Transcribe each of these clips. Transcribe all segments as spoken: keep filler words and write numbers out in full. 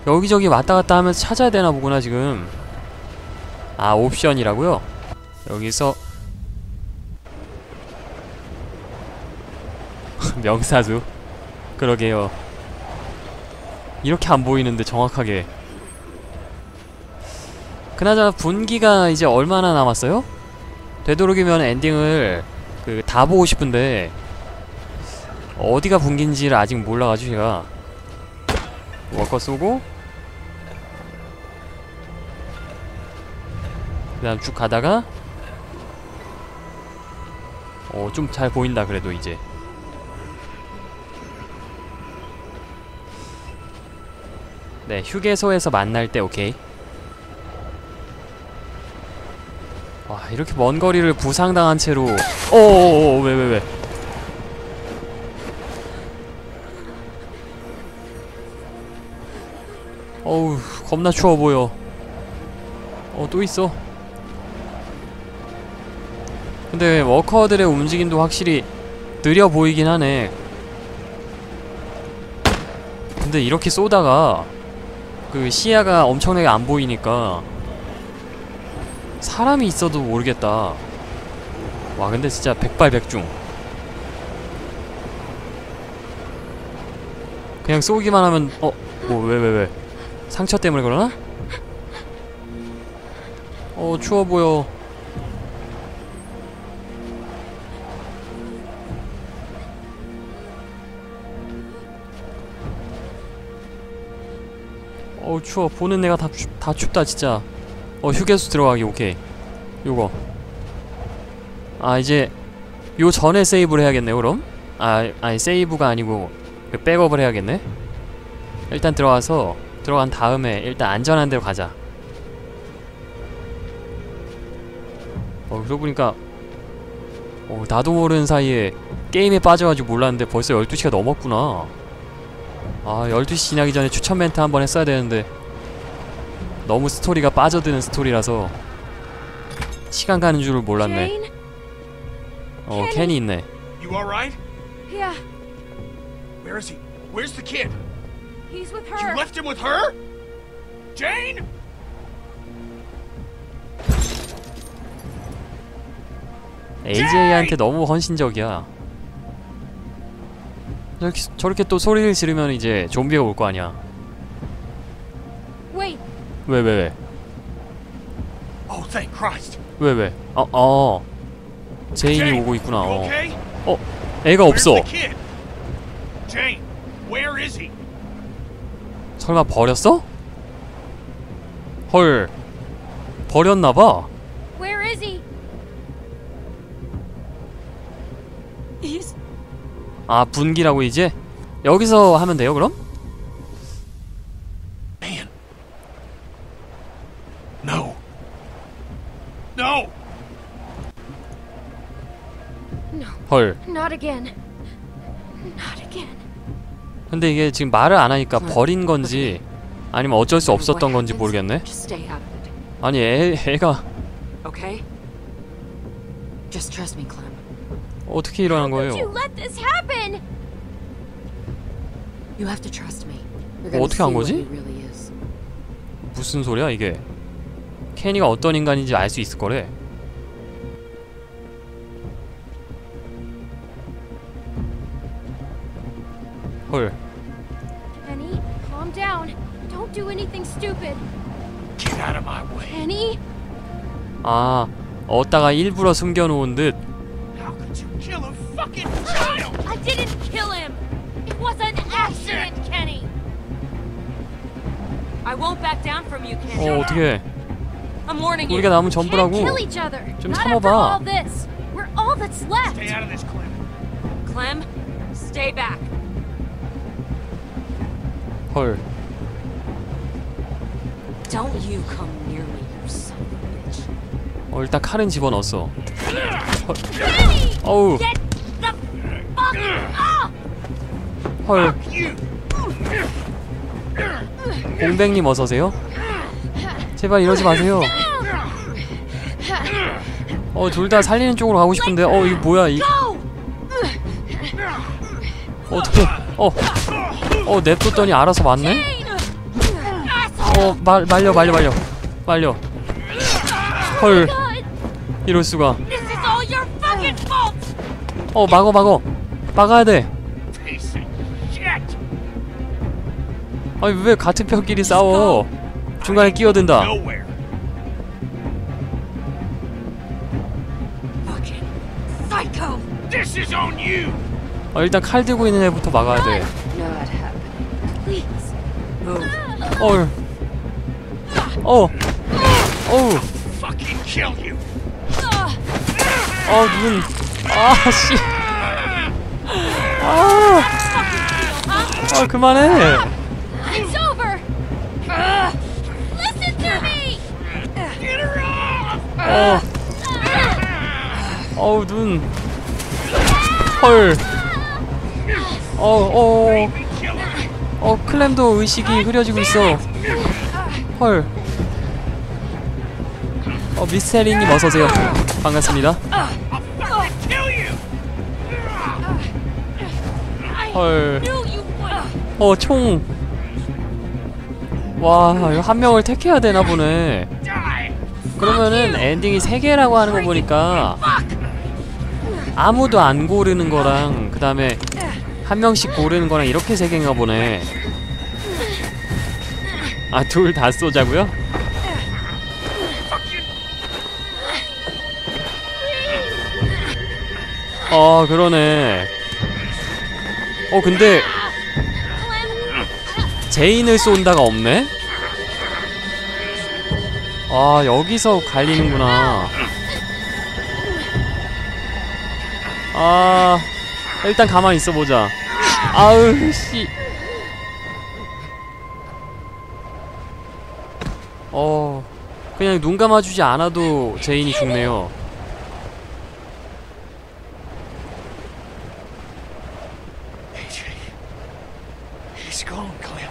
여기저기 왔다갔다 하면서 찾아야 되나 보구나 지금. 아, 옵션이라고요? 여기서 명사수. 그러게요. 이렇게 안 보이는데 정확하게. 그나저나 분기가 이제 얼마나 남았어요? 되도록이면 엔딩을 그 다 보고 싶은데 어디가 분기인지를 아직 몰라가지고 제가. 워커 쏘고 그 다음 쭉 가다가 어, 좀 잘 보인다 그래도 이제. 네, 휴게소에서 만날 때 오케이. 와, 이렇게 먼 거리를 부상당한 채로. 어어어, 왜 왜 왜? 어우, 겁나 추워 보여. 어, 또 있어. 근데 워커들의 움직임도 확실히 느려 보이긴 하네. 근데 이렇게 쏘다가 그 시야가 엄청나게 안 보이니까 사람이 있어도 모르겠다. 와, 근데 진짜 백발백중. 그냥 쏘기만 하면 어? 뭐 왜 왜 왜? 상처 때문에 그러나? 어, 추워 보여. 어우, 추워. 보는 내가 다, 춥, 다 춥다 진짜. 어, 휴게소 들어가기 오케이. 요거. 아, 이제 요 전에 세이브를 해야겠네 그럼? 아, 아니 세이브가 아니고 백업을 해야겠네. 일단 들어와서 들어간 다음에 일단 안전한 데로 가자. 어, 그러고 보니까 어, 나도 모르는 사이에 게임에 빠져가지고 몰랐는데 벌써 열두 시가 넘었구나. 아, 열두 시 지나기 전에 추천 멘트 한번 했어야 되는데 너무 스토리가 빠져드는 스토리라서 시간 가는 줄을 몰랐네. Jane? 어, 켄이 있네. You alright? Yeah, Where is he? Where's the kid? he's with You her. left him with her? Jane? 에이제이한테 너무 헌신적이야. 저렇게, 저렇게 또 소리를 지르면 이제 좀비가 올 거 아니야. Wait, 왜 왜 왜? Oh, thank Christ. 왜 왜? 어, 어. 제인이 Jane, 오고 있구나. you 어. okay? 어, 애가 Where's 없어. the kid? Jane, where is he? 설마 버렸어? 헐. 버렸나봐. where is he? He's 아, 분기라고 이제? 여기서 하면 돼요 그럼? Man. No. No. no, 헐. not again. Not again. 근데 이게 지금 말을 안 하니까 버린 건지 아니면 어쩔 수 없었던 건지 모르겠네. Just stay out of it, 아니 애, 애가 okay? Just trust me, Clem. 어떻게 일어난 How could 거예요? you let this happen? You have to trust me. You're 어, gonna 어떻게 see 한 what 거지? he really is. 무슨 소리야 이게? 케니가 어떤 인간인지 알 수 있을 거래. 헐. Penny, calm down. Don't do anything stupid. Get out of my way. Penny? 아, 얻다가 일부러 숨겨놓은 듯. How could you kill a fucking child? I didn't kill him! It was an accident, Kenny! I won't back down from you, Kenny. 어, 어떻게? I'm warning you. 우리가 남은 Can't 전부라고. kill each other. 좀 Not after 참아봐. all this. We're all that's left. Stay out of this, Clem. Clem, stay back. 헐. Don't you come near me, you son of a bitch. 어, 일단 칼은 집어넣었어. 헐. Penny! 어우. Get the fuck up! 헐. You. 공백님 어서오세요. 제발 이러지 마세요. 어, 둘 다 살리는 쪽으로 가고 싶은데. 어, 이거 뭐야 이. 어떻게? 어. 어, 냅뒀더니 알아서 맞네? 어 말 말려 말려 말려 말려. 헐 이럴 수가. This is all your fucking fault! 어 막어 막어 막아야 돼. Piece of shit! 아니 왜 같은 편끼리 싸워? 중간에 끼어든다. Nowhere. Fucking psycho! This is on you! 어, 일단 칼 들고 있는 애부터 막아야 돼. Not happening. Please. Move. 어우 어 어우 Fucking kill you! 어 눈. 아씨. 아. 아 그만해. It's over! Listen to me! Get her off! 어. 어우 눈. 헐. 어 어. Baby killer! 어 클램도 의식이 흐려지고 있어. 헐. 어 미스테리님 어서 오세요. 반갑습니다. Fucking kill you! 헐. Knew you would! 어 총. 와 이거 한 명을 택해야 되나 보네. Die! 그러면은 엔딩이 세 개라고 하는 거 보니까 아무도 안 고르는 거랑 그 다음에 한 명씩 고르는 거랑 이렇게 세 개인가 보네. 아 둘 다 쏘자고요? 어 그러네. 어 근데 제인을 쏜다가 없네? 아 여기서 갈리는구나. 아 일단 가만히 있어보자. 아우 씨. 어 그냥 눈 감아주지 않아도 제인이 죽네요. 에이지, he's gone, Clem.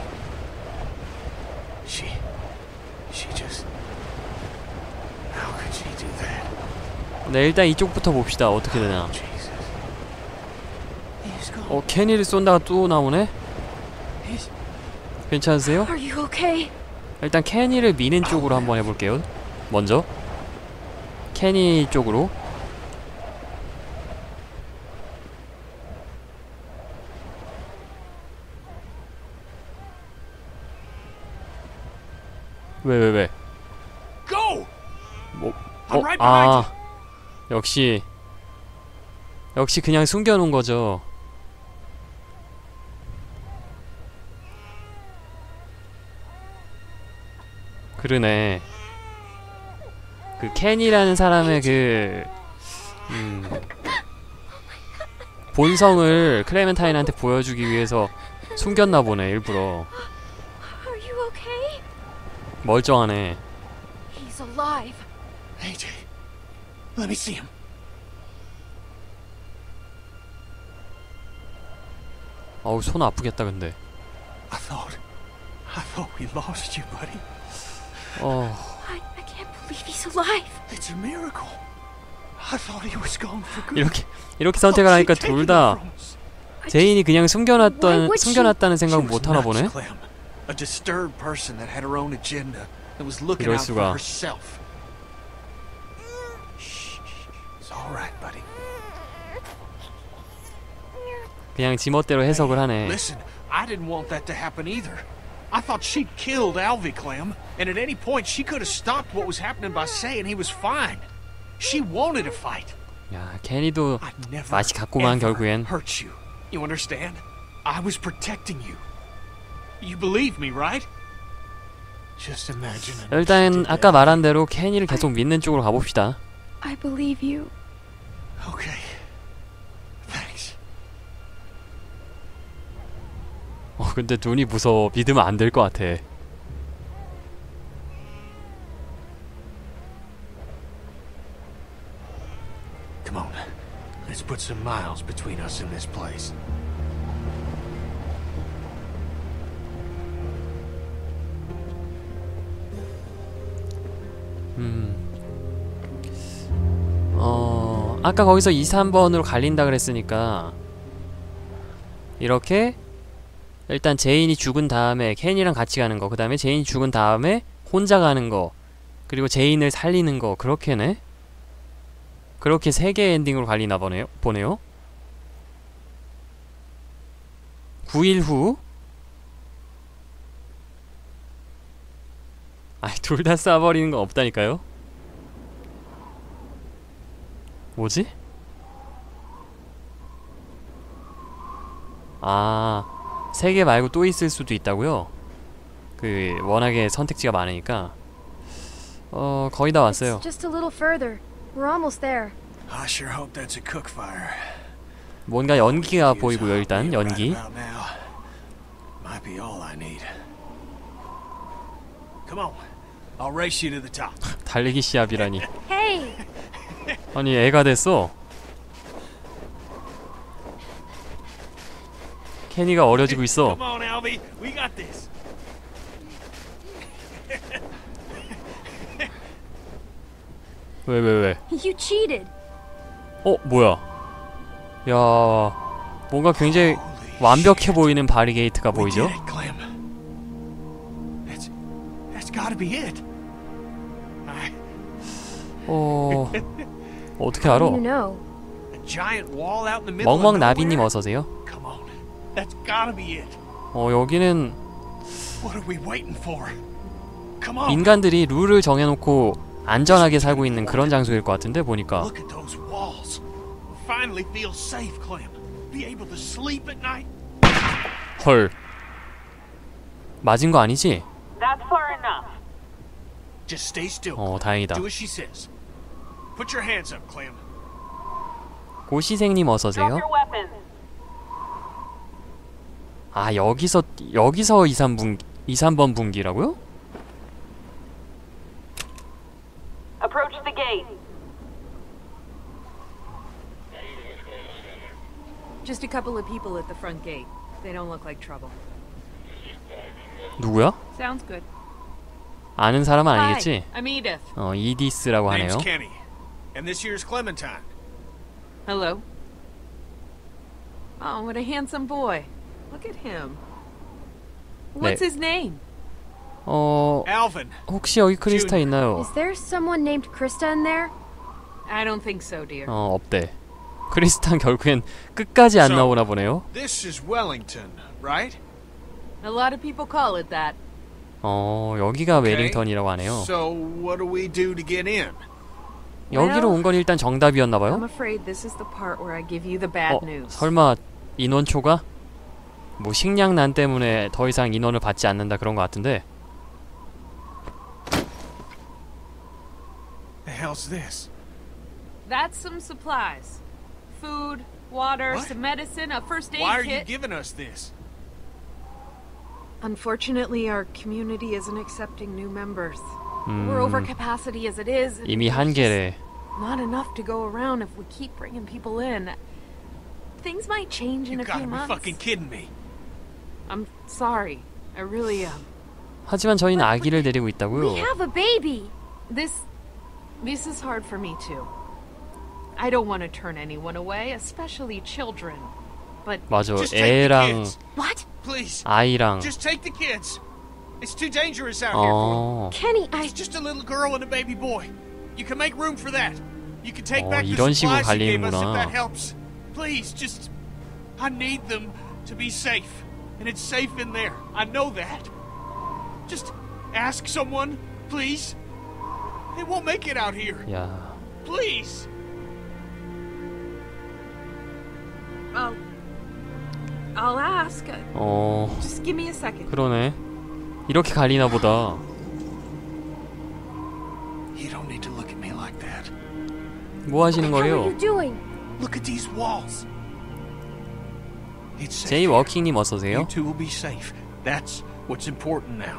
She, she just. How could she do that? 네 일단 이쪽부터 봅시다. 어떻게 되냐. Jesus. He's gone. 어 케니를 쏜다가 또 나오네? He's. 괜찮으세요? Are you okay? 일단 케니를 미는 쪽으로 한번 해볼게요. 먼저 케니 쪽으로. 왜 왜 왜? Go! 뭐? I'm 어? right behind 아 역시 역시 그냥 숨겨놓은 거죠. 그러네. 그 켄이라는 사람의 그 음, 본성을 클레멘타인한테 보여주기 위해서 숨겼나 보네 일부러. Are you okay? 멀쩡하네. He's alive. AJ, let me see him. 어우 손 아프겠다 근데. I thought, I thought we lost you, buddy. 어 I, I can't believe he's alive. It's a miracle. I thought he was gone for good. 이렇게 이렇게 선택을 하니까 둘 다 제인이 그냥 숨겨놨던 숨겨놨다는 생각 못 하나 보네. A disturbed person that had her own agenda and was looking 이럴 out for 수가. herself. Shh, it's all right, buddy. 그냥 지멋대로 해석을 하네. Listen, I didn't want that to happen either. I thought she'd killed Alvy Clem, and at any point she could have stopped what was happening by saying he was fine. She wanted to fight. 야 케니도 I never 맛이 갔구만 ever 결국엔. hurt you. You understand? I was protecting you. You believe me, right? Just imagine. 일단 아까 말한 대로 케니를 계속 믿는 쪽으로 가봅시다. I believe you. Okay. Thanks. 어 근데 눈이 무서워. 믿으면 안 될 것 같아. Come on. Let's put some miles between us and this place. 음. 어 아까 거기서 이, 삼 번으로 갈린다 그랬으니까 이렇게 일단 제인이 죽은 다음에 켄이랑 같이 가는 거, 그 다음에 제인이 죽은 다음에 혼자 가는 거, 그리고 제인을 살리는 거, 그렇게네? 그렇게 세 개의 엔딩으로 갈리나 보네요. 보네요. 구 일 후. 아이, 둘 다 쏴버리는 건 없다니까요? 뭐지? 아, 세 개 말고 또 있을 수도 있다고요? 그 워낙에 선택지가 많으니까. 어, 거의 다 왔어요. It's just a little further. We're almost there. I sure hope that's a cook fire. 뭔가 연기가 보이고요. 일단 연기. Right about now. Might be all I need. Come on. I'll race you to the top. 달리기 시합이라니. Hey! 아니, 애가 됐어. 케니가 어려지고 있어. Come on, Alvy. We got this. 왜, 왜, 왜? You cheated. 어, 뭐야? 야, 뭔가 굉장히 완벽해 보이는 바리게이트가 We 보이죠? did it, Clem. That's, that's gotta be it. I, 어... 어떻게 알아? You know. a giant wall out in the middle of 멍멍 나비님 nowhere? 어서오세요. Come on. That's gotta be it. 어, 여기는 What are we waiting for? Come on. 인간들이 룰을 정해놓고 안전하게 살고 있는 그런 장소일 것 같은데, 보니까. Look at those walls. We'll finally feel safe, Clem. Be able to sleep at night. 헐. 맞은 거 아니지? That's far enough. Just stay still. 어, 다행이다. Do as she says. Put your hands up, Clem. 고시생님 Drop 어서오세요. your weapons. 아, 여기서 여기서 이, 삼 분 이, 삼 번 분기라고요? Approach the gate. Just a couple of people at the front gate. They don't look like trouble. 누구야? Sounds good. 아는 사람은 Hi, 아니겠지? I'm Edith. 어, 이디스라고 하네요. Name's Kenny. And this here's Clementine. Hello. Oh, what a handsome boy. Look at him. What's 네. his name? 어, Alvin. 혹시 여기 크리스타 있나요? Is there someone named Krista in there? I don't think so, dear. 어, 없대. 크리스탄 결국엔 끝까지 안 So- 나오나 보네요. This is Wellington, right? A lot of people call it that. 어, 여기가 Okay. 웰링턴이라고 하네요. So what do we do to get in? 여기로 온 건 일단 정답이었나 I'm 봐요. afraid this is the part where I give you the bad 어, news. 설마 인원초가? 뭐 식량난 때문에 더 이상 인원을 받지 않는다 그런 것 같은데. The hell's this? That's some supplies. Food, water, What? some medicine, a first aid Why are you kit. giving us this? Unfortunately, our community isn't accepting new members. 음, We're over capacity as it is. and 이미 there's 한계래. just Not enough to go around if we keep bringing people in. Things might change in You a gotta few be months. fucking kidding me. I'm sorry. I really am. 하지만 저희는 아기를 데리고 We 있다고요. have a baby. This this is hard for me too. I don't want to turn anyone away, especially children. But 맞아. Just take the 애랑 kids. What? Please. 아이랑. Just take the kids. It's too dangerous out here for them. 어, Kenny, I... It's just a little girl and a baby boy. You can make room for that. You can take 어, back the 이런 식으로 supplies you gave us if 갈리는구나. that helps. Please, just... I need them to be safe. And it's safe in there. I know that. Just ask someone, please. They won't make it out here. 야, Please. I'll I'll ask. 어, Just give me a second. 그러네. 이렇게 갈리나 보다. You don't need to look at me like that. 뭐 하시는 What are 거예요? you doing? Look at these walls. It's safe 제이 here. 워킹님 어서 오세요. You two will be safe. That's what's important now.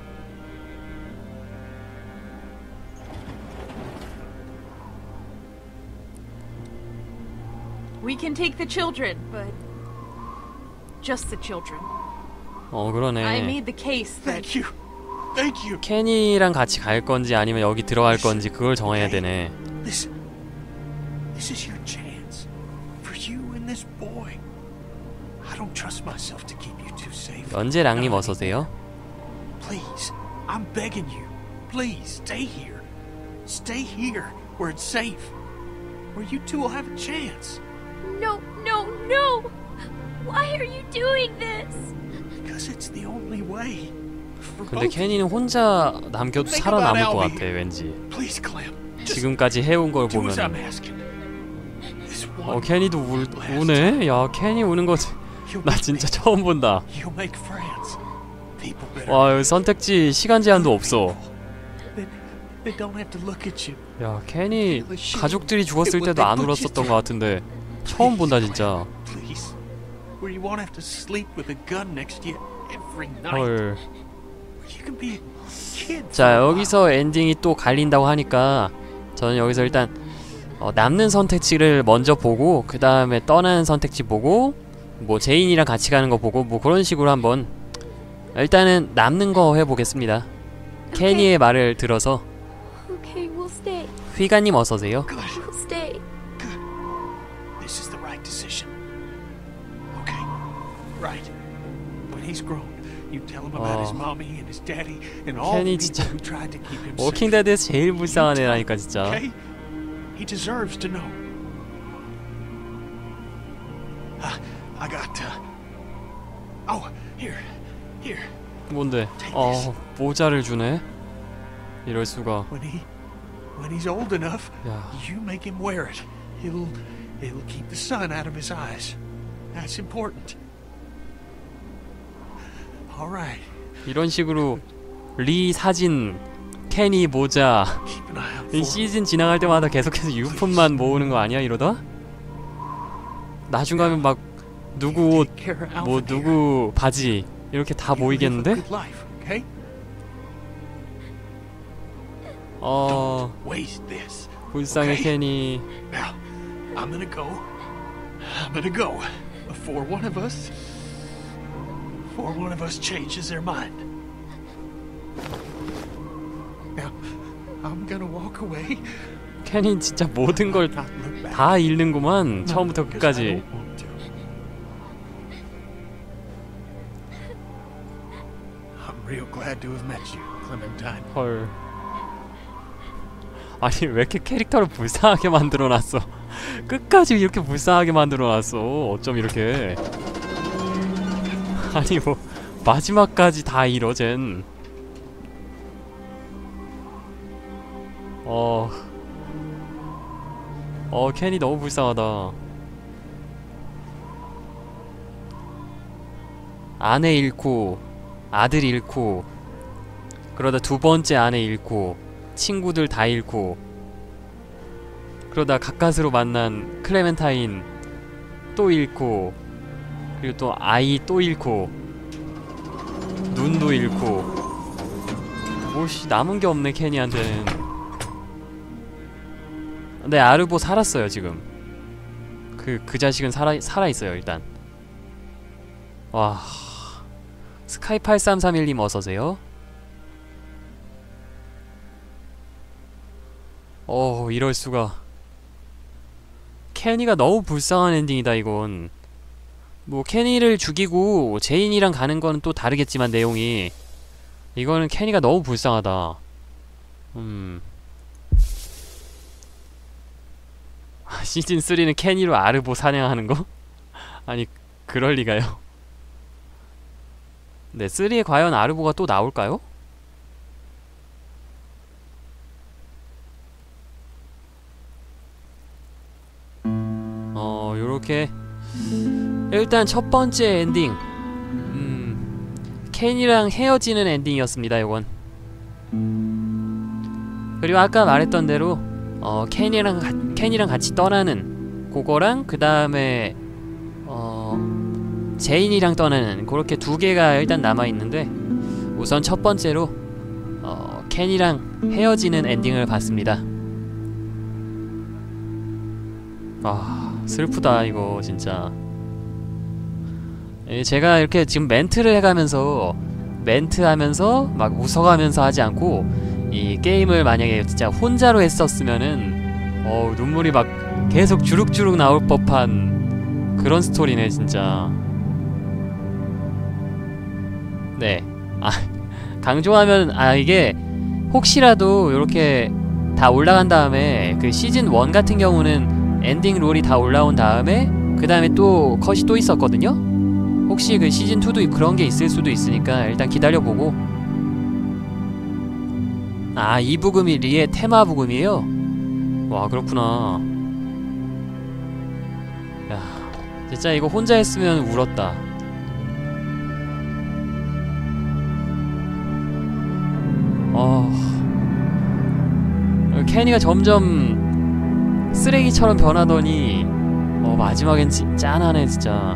We can take the children, but just the children. 어, I 그러네. made the case that Thank you. Thank you. 케니랑 같이 갈 건지 아니면 여기 들어갈 건지 그걸 정해야 되네. This, this is your chance for you and this boy. I don't trust myself to keep you two safe. 연재랑님 어서오세요. Please, I'm begging you. Please, stay here. Stay here, where it's safe. Where you two will have a chance. No, no, no! Why are you doing this? Because it's the only way. For 근데 both. 케니는 혼자 남겨도 살아남을 것 같아 왠지. Please, Clem. Just 지금까지 해온 걸 do as I'm 보면은. asking. This one. 어 케니도 울, 우네? 야 케니 우는 거 You'll 나 make 진짜 me- 처음 본다. You'll make friends. People better. 와 여기 선택지 시간 제한도 없어. They, they don't have to look at you. 야 케니 가족들이 죽었을 때도 안 울었었던 것 같은데 처음 본다 진짜. Please. Where you won't have to sleep with a gun next to you every night. 헐. Where you can be a kid. for 자 a while. 여기서 엔딩이 또 갈린다고 하니까 저는 여기서 일단 어, 남는 선택지를 먼저 보고 그 다음에 떠나는 선택지 보고 뭐 제인이랑 같이 가는 거 보고 뭐 그런 식으로 한번 일단은 남는 거 해보겠습니다. 케니의 말을 들어서. Okay, we'll stay. 휘가님 어서오세요. Good. We'll stay. Good. This is the right decision. Okay. Right. When he's grown, you tell him about his 어. mommy and his daddy and all the 케니 people 진짜 who tried to keep him safe. 워킹데드에서 제일 불쌍한 애라니까 진짜. Okay? He deserves to know. Uh, I got uh Oh, here. Here. 뭔데? 어 모자를 주네. 이럴 수가. When he when he's old enough, 야 you make him wear it. It'll it'll keep the sun out of his eyes. That's important. All right. 이런 식으로 리 사진, 케니 모자. Keep an eye out 이 for him. 시즌 지나갈 때마다 계속해서 유품만 모으는 거 아니야 이러다? 나중 가면 막 누구 옷, Take care of 뭐 Alpha 누구 바지 이렇게 다 here. You live a 모이겠는데? good life, okay? 어 Don't waste this. 불쌍해 오케이. 케니. Now, I'm gonna go. I'm gonna go before one of us, before one of us changes their mind. Now, I'm gonna walk away. 케니 진짜 모든 걸 Not look back. 다 잃는구만 처음부터 Because I 끝까지. don't want to. I'm real glad to have met you, Clementine. 헐. 아니 왜 이렇게 캐릭터를 불쌍하게 만들어놨어? 끝까지 이렇게 불쌍하게 만들어놨어. 어쩜 이렇게? 아니 뭐 마지막까지 다 잃어 쟨. 어... 어 켄이 너무 불쌍하다. 아내 잃고 아들 잃고 그러다 두 번째 아내 잃고 친구들 다 잃고 그러다 가까스로 만난 클레멘타인 또 잃고 그리고 또 아이 또 잃고 눈도 잃고 뭐씨 남은 게 없네 케니한테는. 근데 아르보 살았어요 지금. 그 그 자식은 살아 살아 있어요 일단. 와 스카이 팔삼삼일 님 어서 오세요. 어 이럴 수가. 케니가 너무 불쌍한 엔딩이다 이건. 뭐 케니를 죽이고 제인이랑 가는 거는 또 다르겠지만 내용이 이거는 케니가 너무 불쌍하다. 음. 시즌 쓰리는 케니로 아르보 사냥하는 거? 아니 그럴 리가요. 네, 쓰리에 과연 아르보가 또 나올까요? 어, 요렇게 일단 첫 번째 엔딩 음, 켄이랑 헤어지는 엔딩이었습니다, 요건. 그리고 아까 말했던 대로 어, 켄이랑, 가, 켄이랑 같이 떠나는 그거랑 그 다음에 어, 제인이랑 떠나는 그렇게 두 개가 일단 남아있는데 우선 첫 번째로 어, 켄이랑 헤어지는 엔딩을 봤습니다. 아 슬프다 이거 진짜. 예, 제가 이렇게 지금 멘트를 해가면서 멘트하면서 막 웃어가면서 하지 않고 이 게임을 만약에 진짜 혼자로 했었으면은 어 눈물이 막 계속 주룩주룩 나올 법한 그런 스토리네 진짜. 네. 아, 강조하면 아 이게 혹시라도 요렇게 다 올라간 다음에 그 시즌 원 같은 경우는 엔딩 롤이 다 올라온 다음에 그 다음에 또 컷이 또 있었거든요? 혹시 그 시즌 투도 그런 게 있을 수도 있으니까 일단 기다려보고. 아, 이 부금이 리의 테마 부금이에요? 와, 그렇구나. 야, 진짜 이거 혼자 했으면 울었다. 어... 케니가 점점 쓰레기처럼 변하더니 어, 마지막엔 진 짠하네 진짜.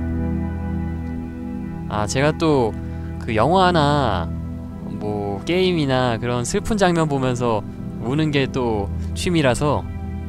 아, 제가 또 그 영화나 뭐 게임이나 그런 슬픈 장면 보면서 우는 게 또 취미라서.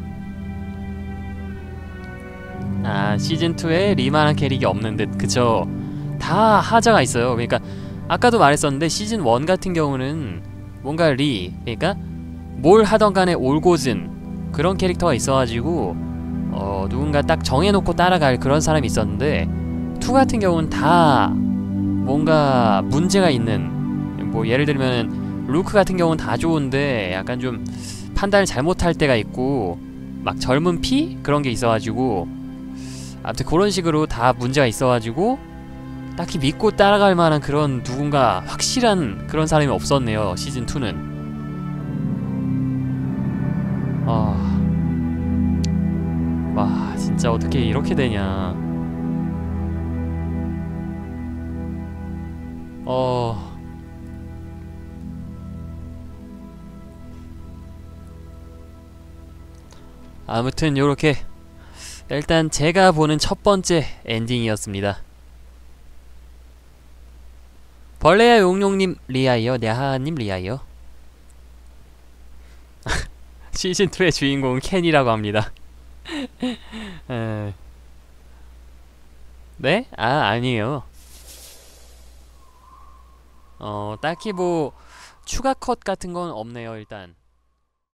아, 시즌투에 리만한 캐릭이 없는 듯. 그쵸, 다 하자가 있어요. 그러니까 아까도 말했었는데 시즌 원 같은 경우는 뭔가 리, 그러니까 뭘 하던 간에 올곧은 그런 캐릭터가 있어가지고 어, 누군가 딱 정해놓고 따라갈 그런 사람이 있었는데 투 같은 경우는 다 뭔가 문제가 있는, 뭐 예를 들면은 루크 같은 경우는 다 좋은데 약간 좀 판단을 잘못할 때가 있고 막 젊은 피? 그런 게 있어가지고 아무튼 그런 식으로 다 문제가 있어가지고 딱히 믿고 따라갈 만한 그런 누군가 확실한 그런 사람이 없었네요, 시즌투는. 아... 와, 진짜 어떻게 이렇게 되냐. 어... 아무튼 요렇게 일단 제가 보는 첫 번째 엔딩이었습니다. 벌레야 용용님 리아이어, 냐하님 리아이어. 시즌투의 주인공은 켄이라고 합니다. 에... 네? 아, 아니에요. 어, 딱히 뭐 추가 컷 같은 건 없네요, 일단.